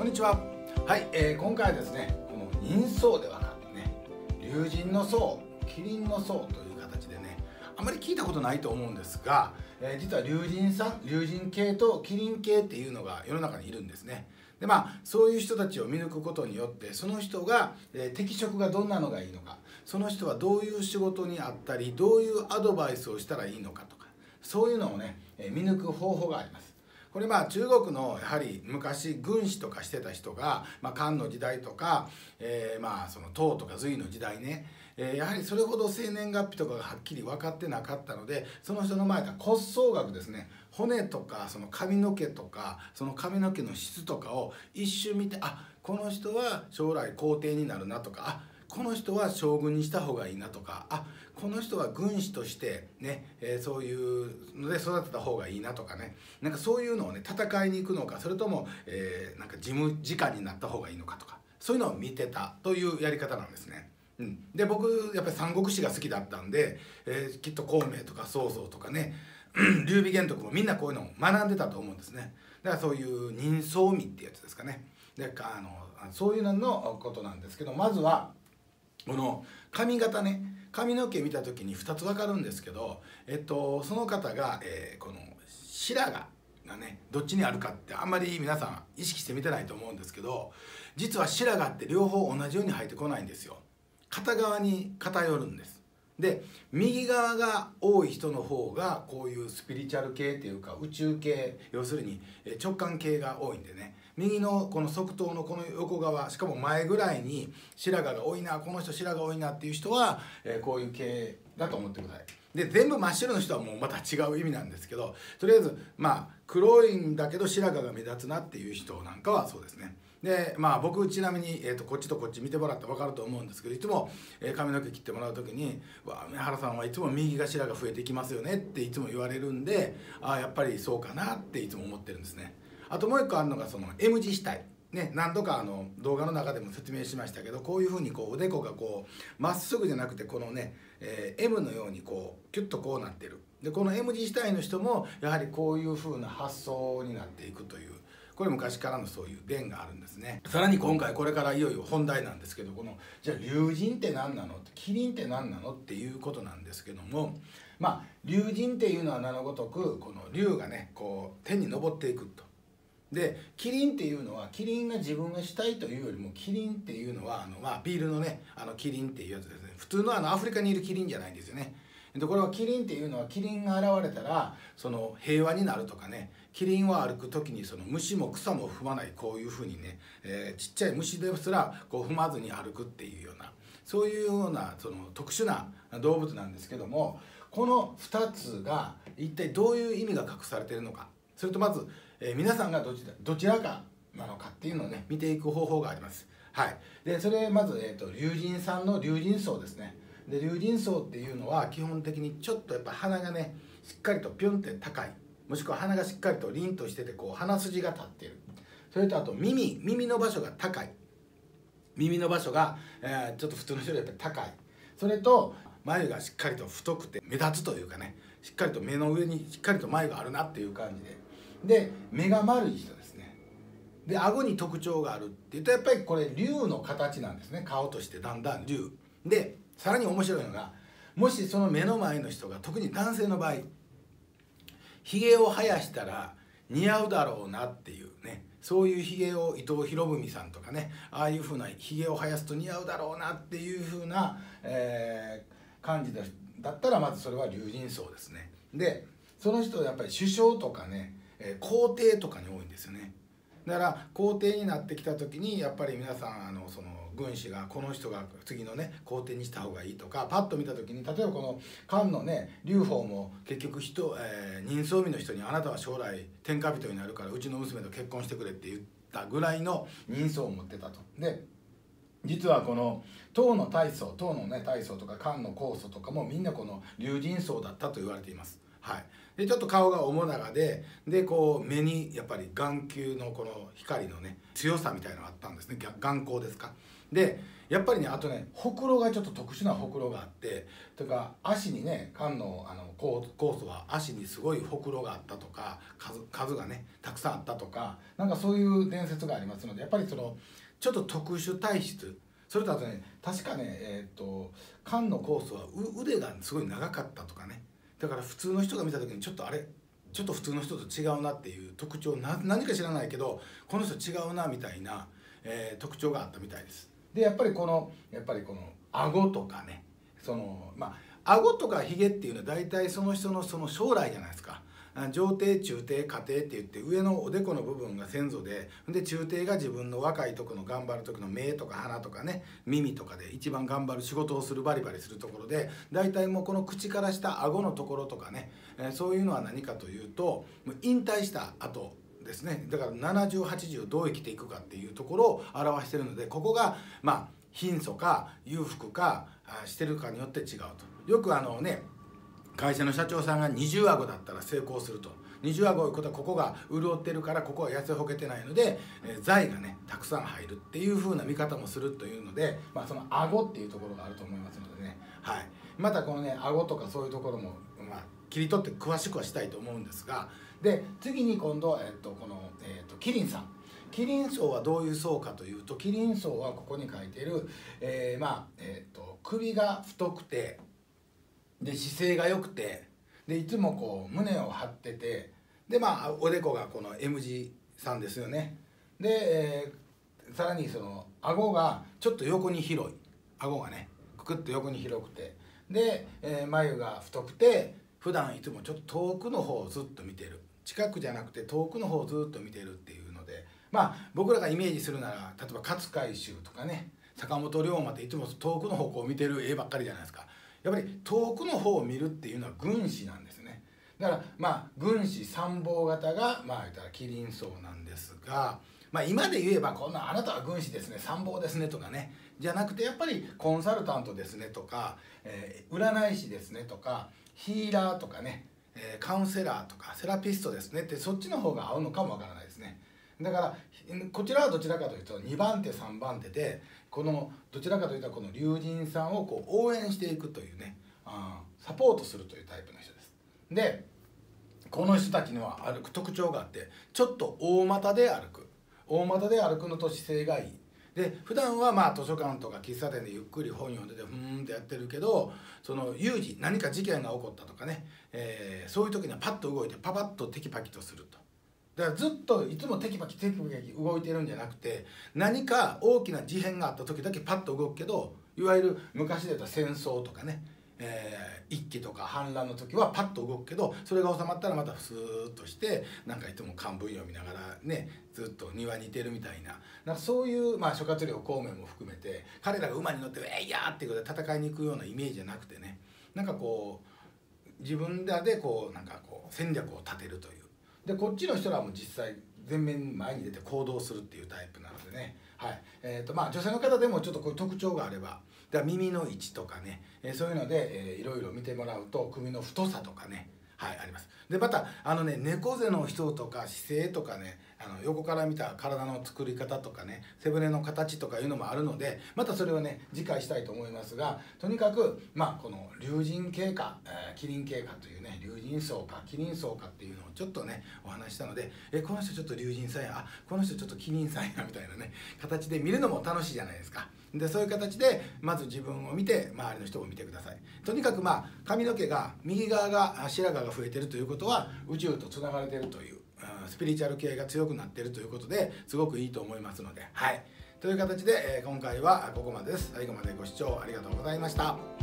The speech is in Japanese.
こんにちは。はい、今回はですね、この人相で分かるね、龍神の相、麒麟の相という形でね、あまり聞いたことないと思うんですが、実は龍神さん、龍神系と麒麟系っていうのが世の中にいるんですね。でそういう人たちを見抜くことによって、その人が、適職がどんなのがいいのか、その人はどういう仕事にあったり、どういうアドバイスをしたらいいのかとか、そういうのをね、見抜く方法があります。これ中国のやはり昔軍師とかしてた人が、漢の時代とか、その唐とか隋の時代ね、やはりそれほど生年月日とかがはっきり分かってなかったので、その人の前で骨相学ですね、骨とかその髪の毛とかその髪の毛の質とかを一瞬見て、この人は将来皇帝になるなとか、この人は将軍にした方がいいなとか、この人は軍師としてね、そういうので育てた方がいいなとかね、そういうのをね、戦いに行くのか、それとも、事務次官になった方がいいのかとか、そういうのを見てたというやり方なんですね。で僕やっぱり三国志が好きだったんで、きっと孔明とか曹操とかね劉備玄徳もみんなこういうのを学んでたと思うんですね。だからそういう人相見ってやつですかね。でそういうののことなんですけど、まずはこの髪型ね、髪の毛見た時に2つ分かるんですけど、その方が、この白髪がねどっちにあるかってあんまり皆さん意識してみてないと思うんですけど、実は白髪って両方同じように生えてこないんですよ。片側に偏るんです。で右側が多い人の方がこういうスピリチュアル系っていうか宇宙系、要するに直感系が多いんでね、右のこの側頭のこの横側、しかも前ぐらいに白髪が多いな、この人白髪多いなっていう人は、こういう系だと思ってください。で全部真っ白の人はもうまた違う意味なんですけど、とりあえず黒いんだけど白髪が目立つなっていう人なんかはそうですね。で僕ちなみに、こっちとこっち見てもらって分かると思うんですけど、いつも、髪の毛切ってもらう時に「梅原さんはいつも右が白が増えていきますよね」っていつも言われるんで、やっぱりそうかなっていつも思ってるんですね。あともう一個あるのがその M 字死体ね、何度か動画の中でも説明しましたけど、こういうふうにおでこがまっすぐじゃなくてこのね、M のようにキュッとこうなってる。でこの M 字死体の人もやはりこういうふうな発想になっていくという、これ昔からのそういう伝があるんですね。さらに今回これからいよいよ本題なんですけど、じゃあ龍神って何なの、麒麟って何なのっていうことなんですけども、龍神っていうのは名のごとくこの龍がね天に昇っていくと。で麒麟っていうのは、麒麟が自分がしたいというよりも、麒麟っていうのはビールのね麒麟っていうやつですね。普通のアフリカにいる麒麟じゃないんですよね。でこれは麒麟っていうのは、麒麟が現れたらその平和になるとかね、麒麟は歩く時にその虫も草も踏まない、こういうふうにね、ちっちゃい虫ですら踏まずに歩くっていうような、そういうようなその特殊な動物なんですけども、この2つが一体どういう意味が隠されているのか、それとまず、皆さんがどちらかなのかっていうのをね見ていく方法があります。はい、でそれまず、龍神さんの龍神相ですね。で龍神相っていうのは基本的にちょっとやっぱ鼻がねしっかりとピュンって高い、もしくは鼻がしっかりと凛としてて鼻筋が立っている。それとあと耳の場所が高い、耳の場所が、ちょっと普通の人よりやっぱり高い。それと眉がしっかりと太くて目立つというかね、しっかりと目の上にしっかりと眉があるなっていう感じで、目が丸い人ですね。で顎に特徴があるっていうと、やっぱりこれ龍の形なんですね。顔としてだんだん龍で、さらに面白いのが、もしその目の前の人が、特に男性の場合ひげを生やしたら似合うだろうなっていうね、そういうひげを伊藤博文さんとかね、ああいうふうなひげを生やすと似合うだろうなっていうふうな、感じだったら、まずそれは龍神相ですね。でその人はやっぱり首相とかね、皇帝とかに多いんですよね。だから皇帝になってきた時に、やっぱり皆さんその軍師がこの人が次のね皇帝にした方がいいとか、パッと見た時に、例えばこの漢のね劉邦も結局人相見の人に「あなたは将来天下人になるからうちの娘と結婚してくれ」って言ったぐらいの人相を持ってたと。で実はこの唐の大宗とか漢の高祖とかもみんなこの龍神相だったと言われています。はい、 でちょっと顔が面長でこう目にやっぱり眼球のこの光のね強さみたいなのがあったんですね。眼光ですか。でやっぱりね、あとね、ほくろがちょっと特殊なほくろがあって、とか足にね、肝の酵素は足にすごいほくろがあったとか、数がねたくさんあったとか、なんかそういう伝説がありますので、やっぱりそのちょっと特殊体質、それとあとね、確かね肝の酵素は腕がすごい長かったとかね、だから普通の人が見た時にちょっと普通の人と違うなっていう特徴、何か知らないけどこの人違うなみたいな、特徴があったみたいです。でやっぱりこの顎とかね、顎とかひげっていうのは大体その人のその将来じゃないですか。上帝中帝下帝って言って、上のおでこの部分が先祖で、中帝が自分の若い時の頑張る時の目とか鼻とかね、耳とかで一番頑張る仕事をする、バリバリするところで、大体もうこの口から下顎のところとかね、そういうのは何かというと引退した後ですね。だから70、80どう生きていくかっていうところを表しているので、ここが貧相か裕福かしてるかによって違うと。よく会社の社長さんが二重顎だったら成功すると。二重顎いうことはここが潤ってるから、ここは痩せほけてないので、財がねたくさん入るっていう風な見方もするというので、その顎っていうところがあると思いますのでね、はい、またこのね顎とかそういうところも切り取って詳しくはしたいと思うんですが、で次に今度キリンさん。キリン層はどういう層かというと、キリン層はここに書いている、首が太くて、で姿勢が良くて、でいつもこう胸を張ってて、でおでこがこの M 字さんですよね。で、さらにその顎がちょっと横に広い、顎がねくくっと横に広くて、で、眉が太くて、普段いつもちょっと遠くの方をずっと見てる、近くじゃなくて遠くの方をずっと見てるっていうので、僕らがイメージするなら、例えば勝海舟とかね、坂本龍馬っていつも遠くの方向を見てる絵ばっかりじゃないですか。やっぱり遠くの方を見るっていうのは軍師なんですね。だから軍師参謀型が言ったらキリン層なんですが、今で言えばこんなあなたは軍師ですね、参謀ですねとかね、じゃなくて、やっぱりコンサルタントですねとか、占い師ですねとか、ヒーラーとかね、カウンセラーとかセラピストですねって、そっちの方が合うのかもわからないですね。だからこちらはどちらかというと2番手3番手で、このどちらかというとこの龍神さんをこう応援していくというね、サポートするというタイプの人です。でこの人たちには歩く特徴があって、ちょっと大股で歩くのと姿勢がいい。で普段は図書館とか喫茶店でゆっくり本読んでてってやってるけど、その有事何か事件が起こったとかね、そういう時にはパッと動いてパパッとテキパキとすると。だからずっといつもテキパキ動いてるんじゃなくて、何か大きな事変があった時だけパッと動くけど、いわゆる昔で言った戦争とかね、一揆とか反乱の時はパッと動くけど、それが収まったらまたスーッとして、なんかいつも漢文読みながらね、ずっと庭にいてるみたいな、なんかそういう諸葛亮孔明も含めて、彼らが馬に乗って「いやー!」っていうことで戦いに行くようなイメージじゃなくてね、なんかこう自分らでこうなんかこう戦略を立てるという。でこっちの人らも実際前前に出て行動するっていうタイプなのでね、はい、女性の方でもちょっとこういう特徴があれば、だから耳の位置とかね、そういうので、いろいろ見てもらうと、首の太さとかね、はい、あります。でまた猫背の人とか姿勢とかね、横から見た体の作り方とかね、背骨の形とかいうのもあるので、またそれをね次回したいと思いますが、とにかくこの龍神経過、キリン経過というね、龍神層かキリン層かっていうのをちょっとねお話したので、この人ちょっと龍神さんや、この人ちょっとキリンさんやみたいなね形で見るのも楽しいじゃないですか。でそういう形でまず自分を見て、周りの人を見てください。とにかく髪の毛が右側が白髪が増えてるということは、宇宙とつながれてるという、スピリチュアル系が強くなっているということで、すごくいいと思いますので、はい、という形で、今回はここまでです。最後までご視聴ありがとうございました。